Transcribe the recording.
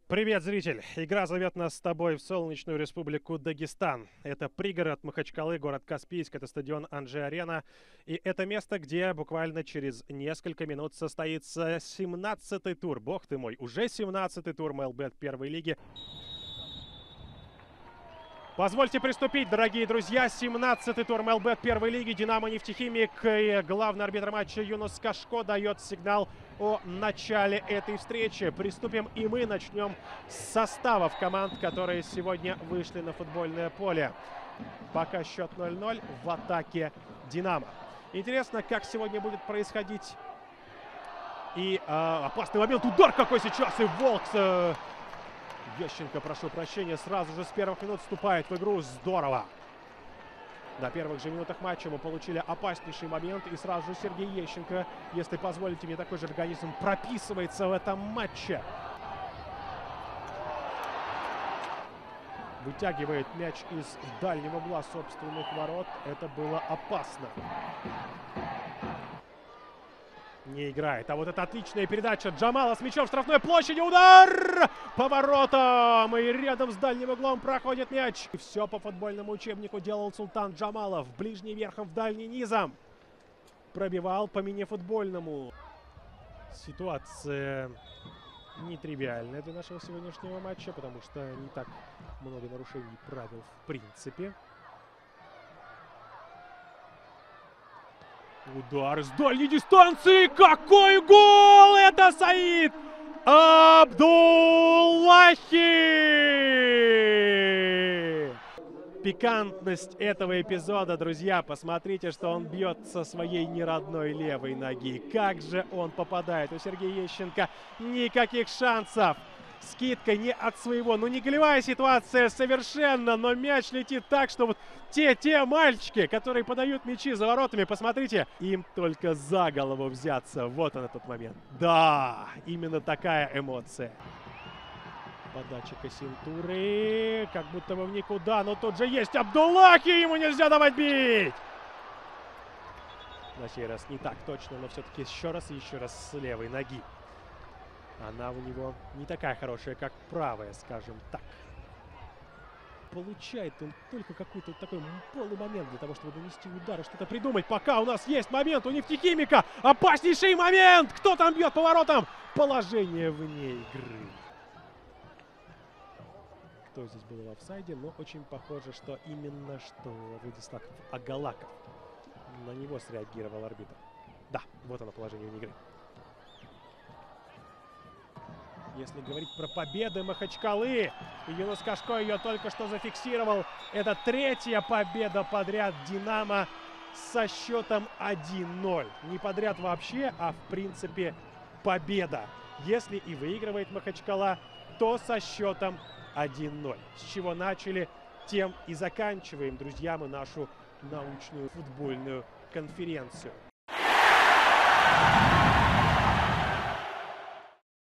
Привет, зритель! Игра зовет нас с тобой в солнечную республику Дагестан. Это пригород Махачкалы, город Каспийск, это стадион Анжи-Арена. И это место, где буквально через несколько минут состоится 17-й тур. Бог ты мой, уже 17-й тур МЛБ первой лиги. Позвольте приступить, дорогие друзья. 17-й тур МЛБ первой лиги. Динамо Нефтехимик и главный арбитр матча Юнус Кашко дает сигнал о начале этой встречи. Приступим и мы начнем с составов команд, которые сегодня вышли на футбольное поле. Пока счет 0-0 в атаке Динамо. Интересно, как сегодня будет происходить. И опасный момент. Удар какой сейчас. И Волкс... Ещенко, прошу прощения, сразу же с первых минут вступает в игру. Здорово! На первых же минутах матча мы получили опаснейший момент. И сразу же Сергей Ещенко, если позволите мне, такой же организм прописывается в этом матче. Вытягивает мяч из дальнего угла собственных ворот. Это было опасно. Не играет. А вот это отличная передача Джамала с мячом в штрафной площади. Удар! Поворотом! И рядом с дальним углом проходит мяч. И все по футбольному учебнику делал Султан Джамалов. Ближний верхом, в дальний низом. Пробивал по мини-футбольному. Ситуация нетривиальная для нашего сегодняшнего матча, потому что не так много нарушений правил в принципе. Удар с дальней дистанции. Какой гол! Это Саид Абдуллахи! Пикантность этого эпизода, друзья. Посмотрите, что он бьет со своей неродной левой ноги. Как же он попадает. У Сергея Ещенко никаких шансов. Скидка не от своего. Ну, не голевая ситуация совершенно, но мяч летит так, что вот те мальчики, которые подают мячи за воротами, посмотрите, им только за голову взяться. Вот он этот момент. Да, именно такая эмоция. Подача Касинтуры, как будто бы в никуда, но тут же есть Абдуллахи, ему нельзя давать бить! На сей раз не так точно, но все-таки еще раз и еще раз с левой ноги. Она у него не такая хорошая, как правая, скажем так. Получает он только какой-то такой полный момент для того, чтобы нанести удар и что-то придумать. Пока у нас есть момент у Нефтехимика. Опаснейший момент! Кто там бьет поворотом? Положение вне игры. Кто здесь был в офсайде? Но очень похоже, что именно что Владислав Агалаков. На него среагировал арбитр. Да, вот оно положение вне игры. Если говорить про победы Махачкалы, и Юнус Кашко ее только что зафиксировал. Это третья победа подряд Динамо со счетом 1-0. Не подряд вообще, а в принципе победа. Если и выигрывает Махачкала, то со счетом 1-0. С чего начали, тем и заканчиваем, друзья, мы нашу научную футбольную конференцию.